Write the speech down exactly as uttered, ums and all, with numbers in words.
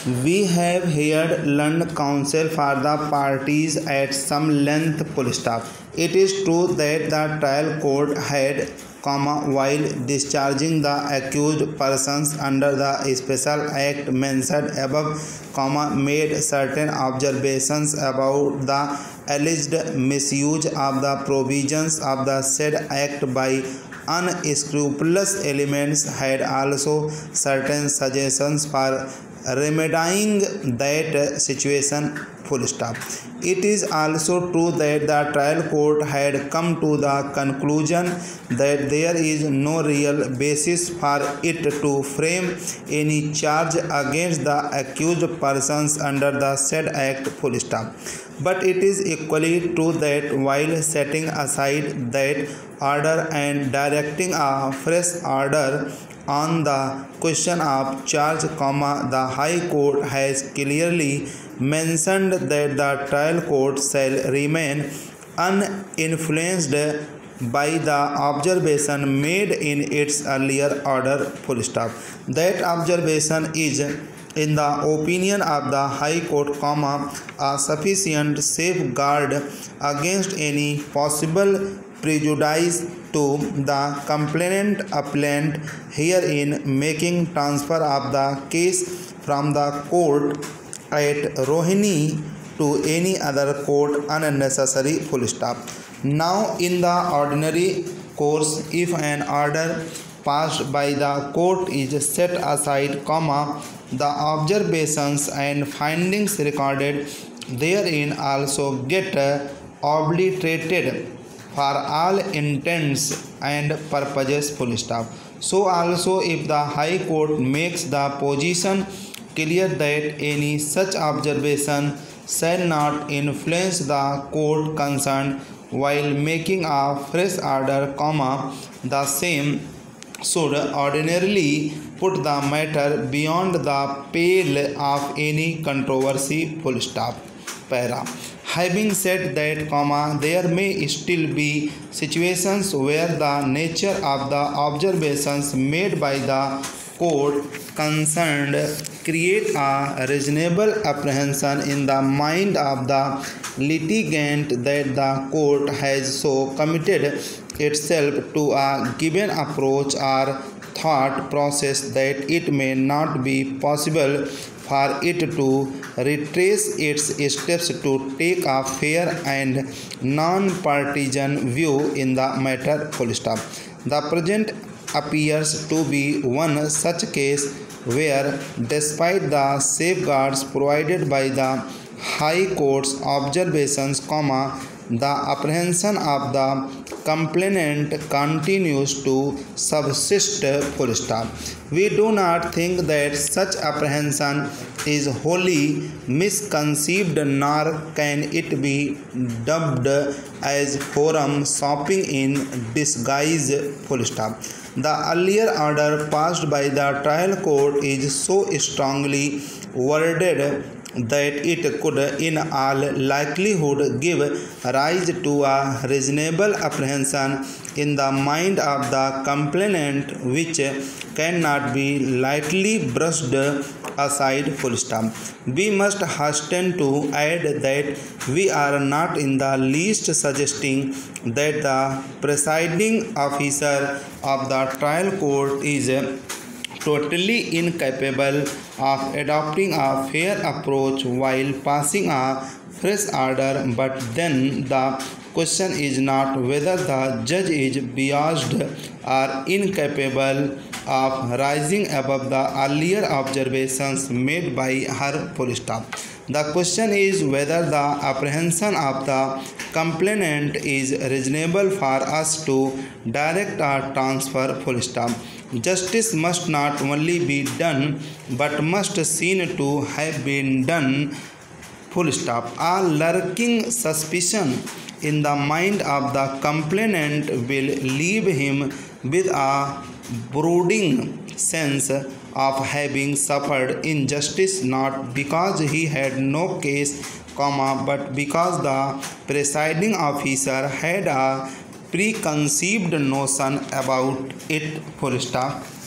We have here learned counsel for the parties at some length. Full stop. It is true that the trial court had, comma, while discharging the accused persons under the special act mentioned above, comma, made certain observations about the alleged misuse of the provisions of the said act by unscrupulous elements, had also certain suggestions for remedying that situation. Full stop. It is also true that the trial court had come to the conclusion that there is no real basis for it to frame any charge against the accused persons under the said act. Full stop. But it is equally true that while setting aside that order and directing a fresh order on the question of charge, comma, the High Court has clearly mentioned that the trial court shall remain uninfluenced by the observation made in its earlier order. Full stop. That observation is, in the opinion of the High Court, comma, a sufficient safeguard against any possible prejudice to the complainant appellant herein making transfer of the case from the court at Rohini to any other court unnecessary. Full stop. Now, in the ordinary course, if an order passed by the court is set aside, comma, the observations and findings recorded therein also get obliterated for all intents and purposes. Full stop. So also, if the High Court makes the position clear that any such observation shall not influence the court concerned while making a fresh order, comma, the same should ordinarily put the matter beyond the pale of any controversy. Full stop. Para. Having said that, comma, there may still be situations where the nature of the observations made by the court concerned create a reasonable apprehension in the mind of the litigant that the court has so committed itself to a given approach or thought process that it may not be possible for it to retrace its steps to take a fair and non-partisan view in the matter. Full stop. The present appears to be one such case where, despite the safeguards provided by the High Court's observations, comma, the apprehension of the complainant continues to subsist. Full stop. We do not think that such apprehension is wholly misconceived, nor can it be dubbed as forum shopping in disguise. Full stop. The earlier order passed by the trial court is so strongly worded that it could in all likelihood give rise to a reasonable apprehension in the mind of the complainant which cannot be lightly brushed aside. Full stop. We must hasten to add that we are not in the least suggesting that the presiding officer of the trial court is totally incapable of adopting a fair approach while passing a fresh order, but then the question is not whether the judge is biased or incapable of rising above the earlier observations made by her. Full stop. The question is whether the apprehension of the complainant is reasonable for us to direct a transfer. Full stop. Justice must not only be done but must seen to have been done. Full stop. A lurking suspicion in the mind of the complainant will leave him with a brooding sense of having suffered injustice, not because he had no case, comma, but because the presiding officer had a preconceived notion about it. Full stop.